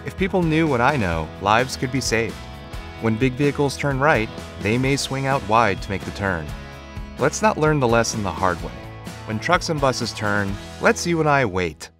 If people knew what I know, lives could be saved. When big vehicles turn right, they may swing out wide to make the turn. Let's not learn the lesson the hard way. When trucks and buses turn, let's you and I wait.